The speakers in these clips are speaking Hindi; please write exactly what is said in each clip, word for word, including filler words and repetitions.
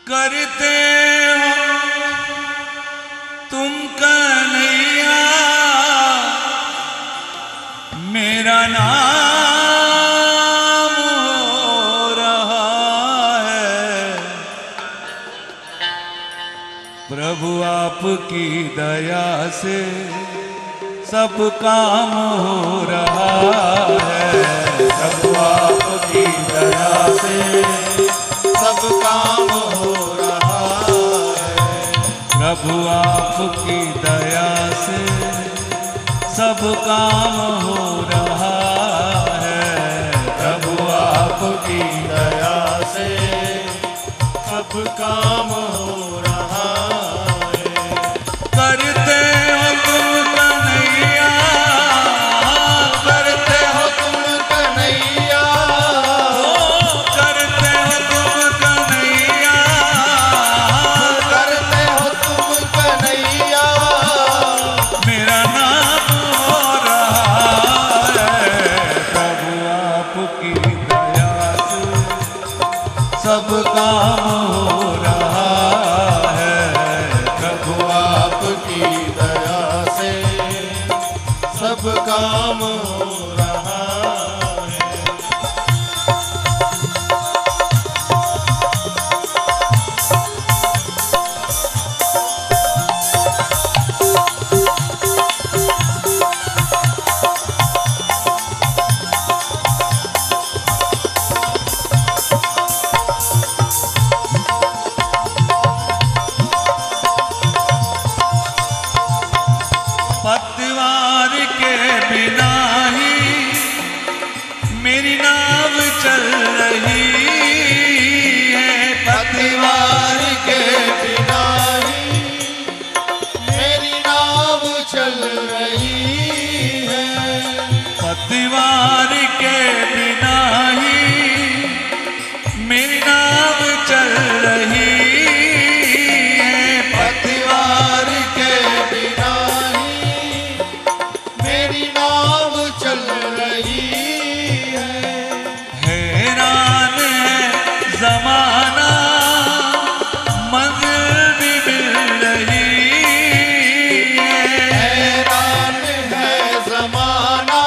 करते हो तुम कन्हैया मेरा नाम हो रहा है। प्रभु आपकी दया से सब काम हो रहा है। प्रभु आपकी दया से सब काम हो रहा है। प्रभु आपकी दया से सब काम हो रहा है। प्रभु आपकी दया से सब काम हो रहा है। करते हो तुम कन्हैया, करते हो तुम कन्हैया, करते हो तुम कन्हैया, करते हो तुम कन्हैया मेरा नाम हो रहा है। प्रभु आपकी दया से सब काम हो रहा है। प्रभु आपकी दया से सब काम हो रहा है। पतवार के बिना ही मेरी नाव चल रही है। पतवार के बिना ही मेरी नाव चल रही है। पतवार के बिना ही मेरी नाव चल रही है। पतवार के बिना ही मेरी नाव चल रही है। हैरान है जमाना मंजिल भी मिल रही है। हैरान है ज़माना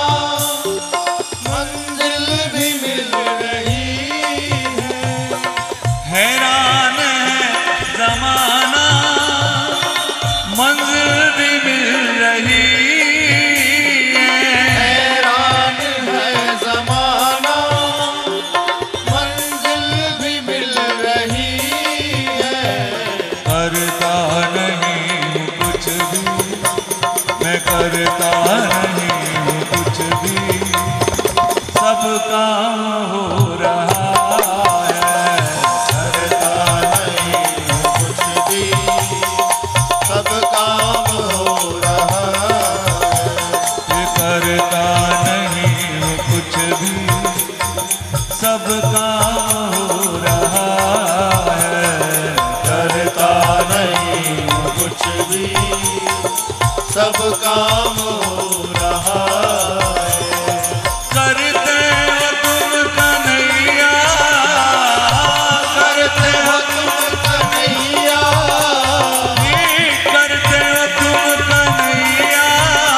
मंजिल भी मिल रही है। हैरान है जमाना मंजिल भी मिल रही है। हैरान है ज़माना मंजिल भी मिल रही है। करता नहीं हूँ कुछ भी, मैं करता नहीं हूँ कुछ भी, सब काम हो रहा है। करता नहीं हूँ कुछ भी, सब काम हो रहा है। ये करता नहीं हूँ कुछ भी, सब काम हो रहा है। करता नहीं हूँ कुछ भी, सब काम हो रहा है। करते हो तुम कन्हैया, करते हो तुम कन्हैया, करते हो तुम कन्हैया,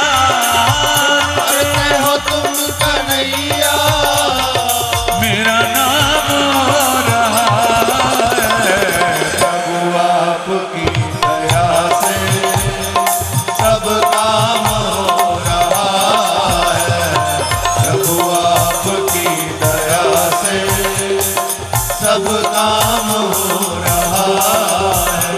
करते हो तुम कन्हैया मेरा नाम हो रहा है। प्रभु आपकी दया से सब काम हो रहा है। प्रभु आपकी दया से सब काम हो रहा है।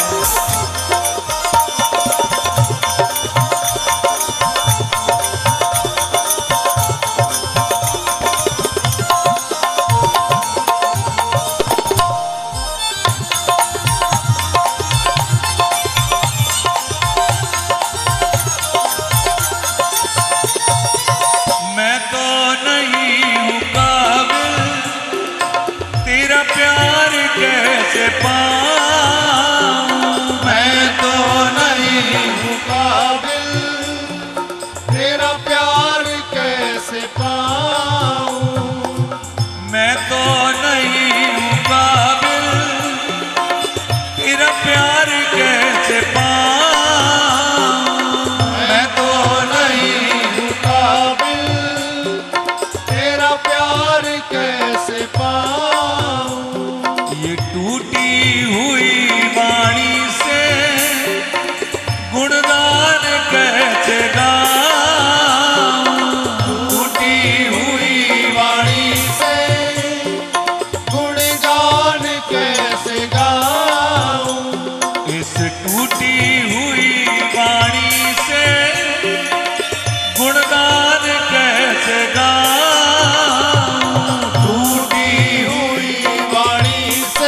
मैं तो नहीं हूँ काबिल तेरा प्यार कैसे पाऊं। मैं तो नहीं हूँ काबिल तेरा प्यार कैसे पाऊं। मैं तो नहीं हूँ काबिल टूटी हुई वाणी से गुणगान कैसे गाऊं, टूटी हुई वाणी से गुणगान कैसे गाऊं, इस टूटी हुई वाणी से गुणगान कैसे गाऊं, टूटी हुई वाणी से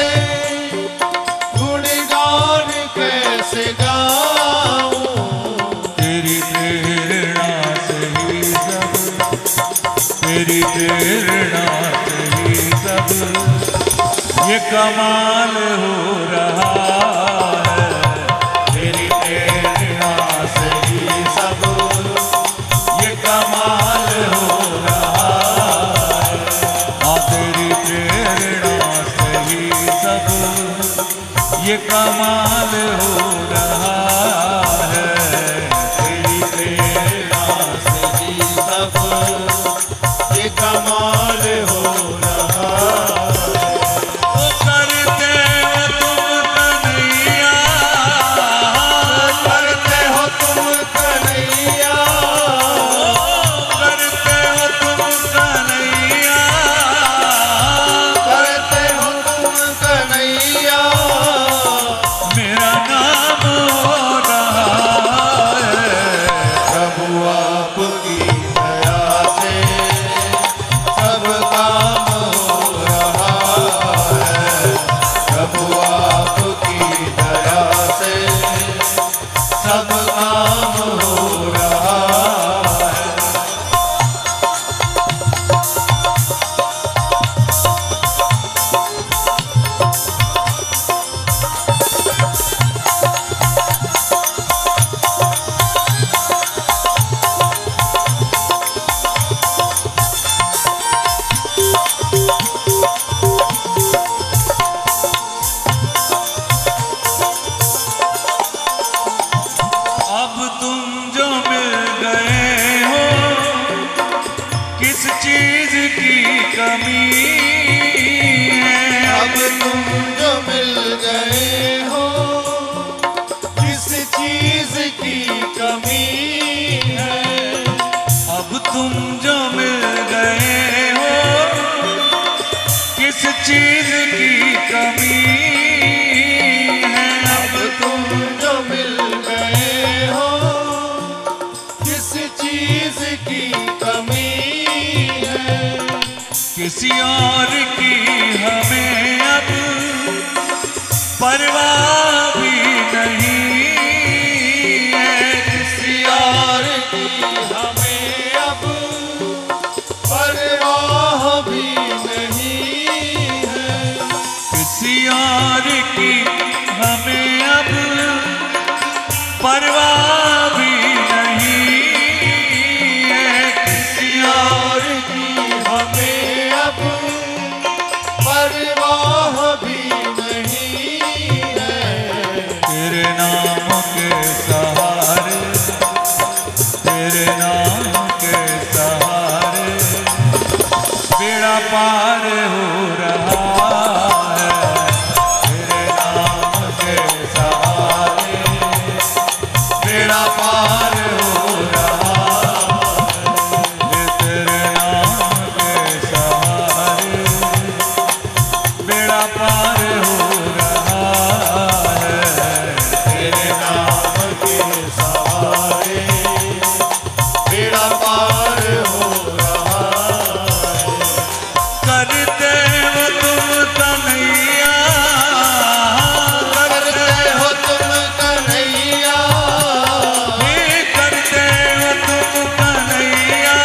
गुणगान कैसे गाऊं, तेरी प्रेरणा से ही सब, तेरी प्रेरणा से ही सब ये कमाल हो रहा है, तेरी प्रेरणा से ही सब ये कमाल हो रहा है, हाँ तेरी प्रेरणा से ही सब ये कमाल हो रहा है, तेरी प्रेरणा से ही सब ये कमाल हो रहा है। ओ करते हो तुम कन्हैया, करते हो तुम कन्हैया, करते हो तुम कन्हैया, करते हो तुम कन्हैया, मेरा नाम हो रहा है, प्रभु आपकी दया से सब काम हो रहा है, प्रभु आपकी दया से सब काम हो रहा है। अब तुम जो मिल गए हो किस चीज की कमी है, अब तुम जो मिल गए हो किस चीज की कमी है, अब तुम जो मिल गए हो किस चीज की कमी है, अब तुम जो मिल गए हो किस चीज की कमी है, किसी और की हमें अब परवाह भी नहीं है, किसी और की हमें अब परवाह भी नहीं है, किसी और की हमें अब परवाह भी नहीं है, किसी और की हमें अब परवाह भी नहीं है, तेरे नाम के सहारे, तेरे नाम के सहारे बेड़ा पार हो रहा है, तेरे नाम के सहारे बेड़ा पार हो रहा है, तेरे नाम के सहारे बेड़ा पार हो रहा है, तेरे नाम के सहारे बेड़ा पार हो रहा है। करते हो तुम कन्हैया, करते हो तुम कन्हैया, हे करते हो तुम कन्हैया,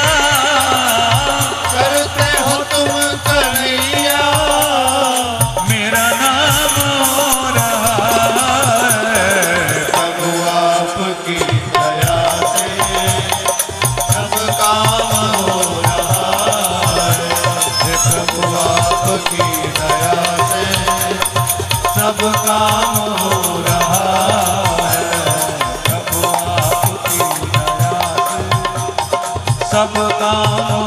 करते हो तुम कन्हैया, मेरा नाम हो रहा है, प्रभु आपकी दया से सब काम हो रहा है, प्रभु आपकी दया से सब काम हो रहा है, प्रभु आपकी दया से सब काम